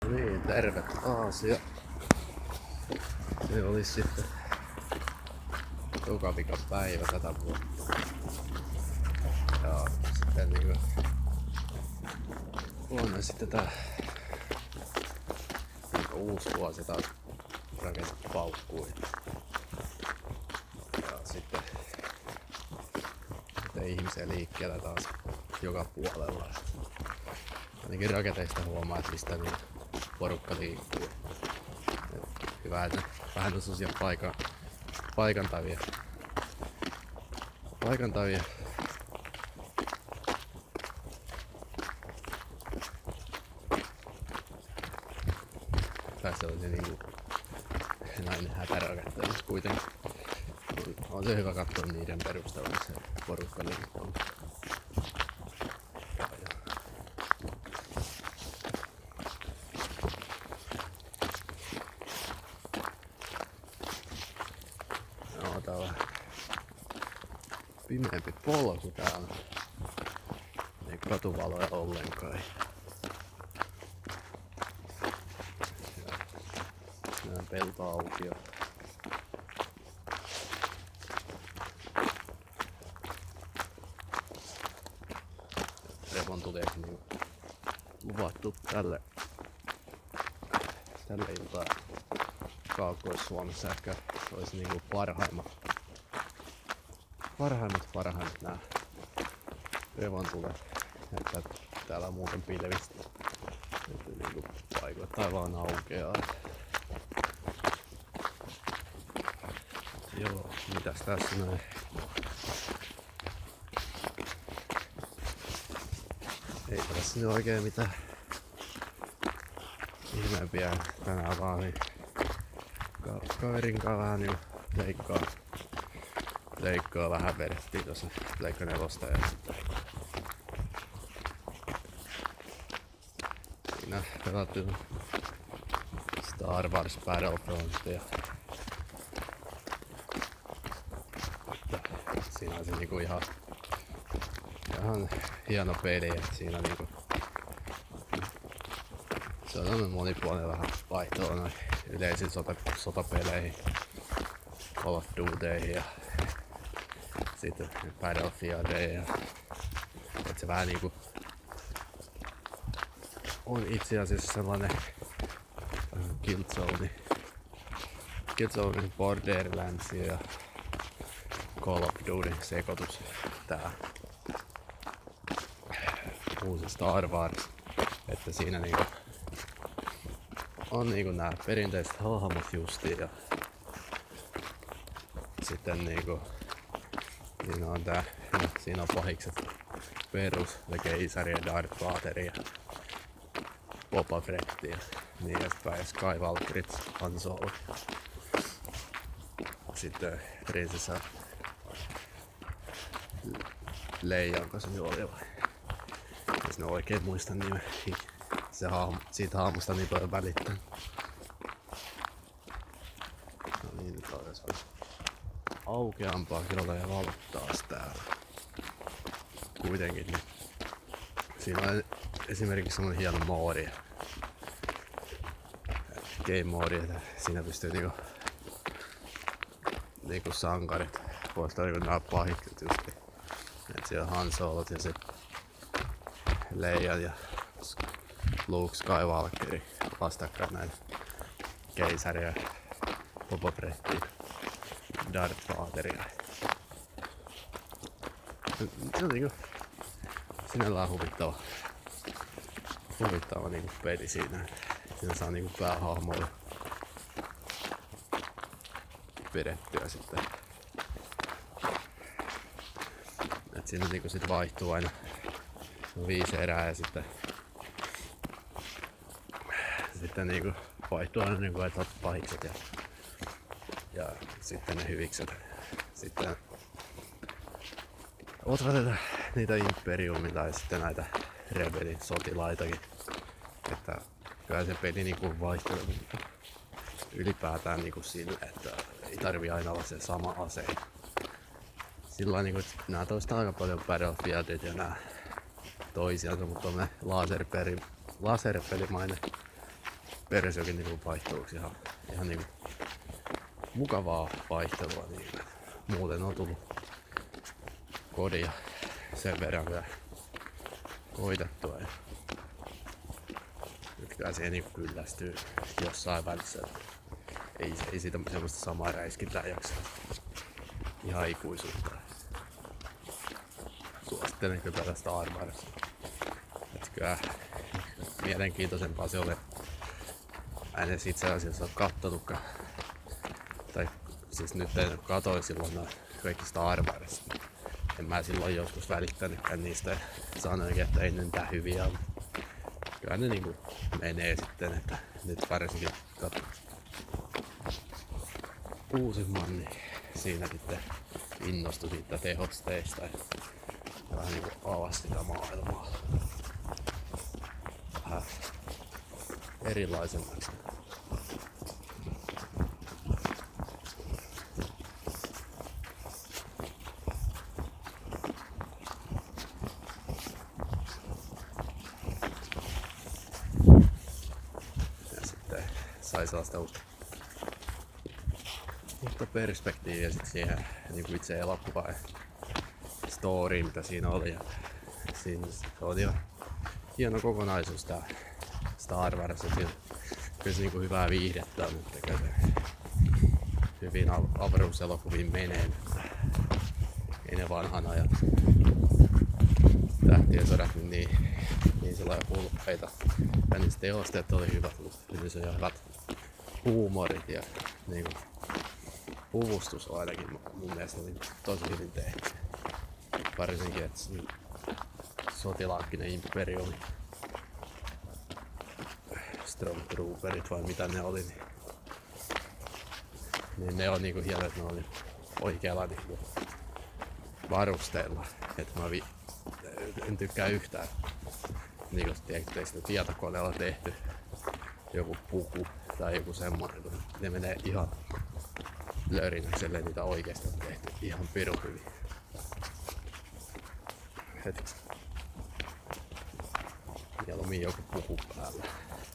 Niin, terve taas ja se olisi sitten tukavika päivä tätä vuotta. Ja sitten niinku huomenna sitten tää uusi vuosi taas rakentaa paukkuu. Ja sitten ihmisiä liikkeellä taas joka puolella. Ainakin rakenteista huomaa, että mistä niin porukka liikkuu. Hyvä, että vähän tosiaan paikantavia. Tässä olisi niinku näin hätärakenteessa kuitenkin. On se hyvä katsoa niiden perusteella, se porukka liikkuu. No, tää on pimeämpi polku täällä. Ei katuvaloja ollenkaan. Nää peltoaukio. Revontuliakin niin luvattu tälle iltaan Kaakkois-Suomessa ehkä olisi niinku parhaimmat nää revontulet. Että täällä on muuten pilvistä. Että niinku paikoittain vaan aukeaa. Joo, mitäs tässä näin? Ei tässä nyt oikein mitään ihmeempiä tänään vaan niin kaverin kanssa vähän niin leikkaa vähän vedettiin tuossa Pleikka 4 ja sitten siinä pelattiin Star Wars Battlefrontia. Siinä on se niinku ihan hieno peli, että siinä niinku se on tämmönen monipuolinen vähän vaihtoa noin yleisiin sotapeleihin, Call of Dutyihin ja sitten Battlefieldeihin. Et se vähän niinku on itse asiassa sellainen Killzone Borderlands ja Call of Duty sekoitus. Tää uusi Star Wars, että siinä niinku on niinku nää perinteiset hahmot justiin ja sitten niinku siinä on pahikset perus, keisari ja Darth Vader ja Boba Fett ja niin edespäin ja Skywalkerit, Han Solo. Sitten prinsessa Leia, onko se oli vai? Jos ne oikein muista nimen. Siitä hahmosta niin paljon välittää. No niin, nyt olisi aukeampaa. Kyllä ollaan valot taas täällä. Kuitenkin niin. Siinä on esimerkiksi semmonen hieno moodi. Game moodi, että siinä pystyy niinku sankarit poistaa niinku nää pahikset just. Et siellä Han Solot ja sit Leia ja Luke Skywalkeri vastakkain näin keisari ja Boba Fett, Darth Vaderia. Se on niinku sinällään huvittava niinku peli siinä. Siinä saa niinku päähahmoja pidettyä sitten. Et siinä niinku sit vaihtuu aina 5 erää ja sitten niinku vaihtuu aina niinku että pahikset ja sitten ne hyvikset. Sitten otetaan niitä Imperiumia tai sitten näitä rebelin sotilaitakin. Että kyllä se peli niinku vaihtelee ylipäätään niinku sille, että ei tarvii aina olla se sama ase. Sillä niinku, että nää toistaa aika paljon Battlefieldit ja nää toisiansa, mutta on laserpelimainen Persiokin niinku vaihtuuksi ihan niinku mukavaa vaihtelua. Niinku. Muuten on tullut kodia sen verran vielä koitettua. Ja nyt kyllä siihen niinku kyllästyy jossain välissä. Ei siitä semmoista samaa räiskintää jaksaa ihan ikuisuutta. Suosittelen kyllä tästä Armarista. Et kyllä mielenkiintoisempaa se oli. Mä en edes itse asiassa ole kattonutkaan. Tai siis nyt en katoin silloin kaikista Armarista. En mä silloin joskus välittänytkään niistä ja sanoinkin, että ei ne mitään hyviä ole. Kyllä ne niinku menee sitten, että nyt varsinkin uusimman, niin siinä sitten innostui siitä tehosteista ja vähän niinku avasi sitä maailmaa vähän erilaisemmaksi. Ja sitten sai sellaista uutta perspektiiviä sit siihen niin kuin itse elokuvaan ja storyin, mitä siinä oli. Ja siinä se on ihan hieno kokonaisuus tää Star Wars. Kyllä se niin kuin hyvää viihdettä on, että hyvin avaruuselokuviin menee. Ei ne vanhan ajat Tähtien sodat niin sellainen hulppeita. Ja niistä tehosteet oli hyvät, mutta se on hyvät huumorit ja niin kuin puvustus on ainakin mun mielestä oli tosi hyvin tehty. Varsinkin, että sotilaakkinen imperiumi, Stormtrooperit vai mitä ne oli, niin ne on niinku hienoa, että ne oli oikealla niinku varusteilla. Et mä en tykkää yhtään niinku sitä tietokoneella tehty joku puku tai joku semmoinen, kun ne menee ihan lörinäkselle, niitä oikeesti on tehty ihan pirun hyvin. Mieluummin joku puku päällä.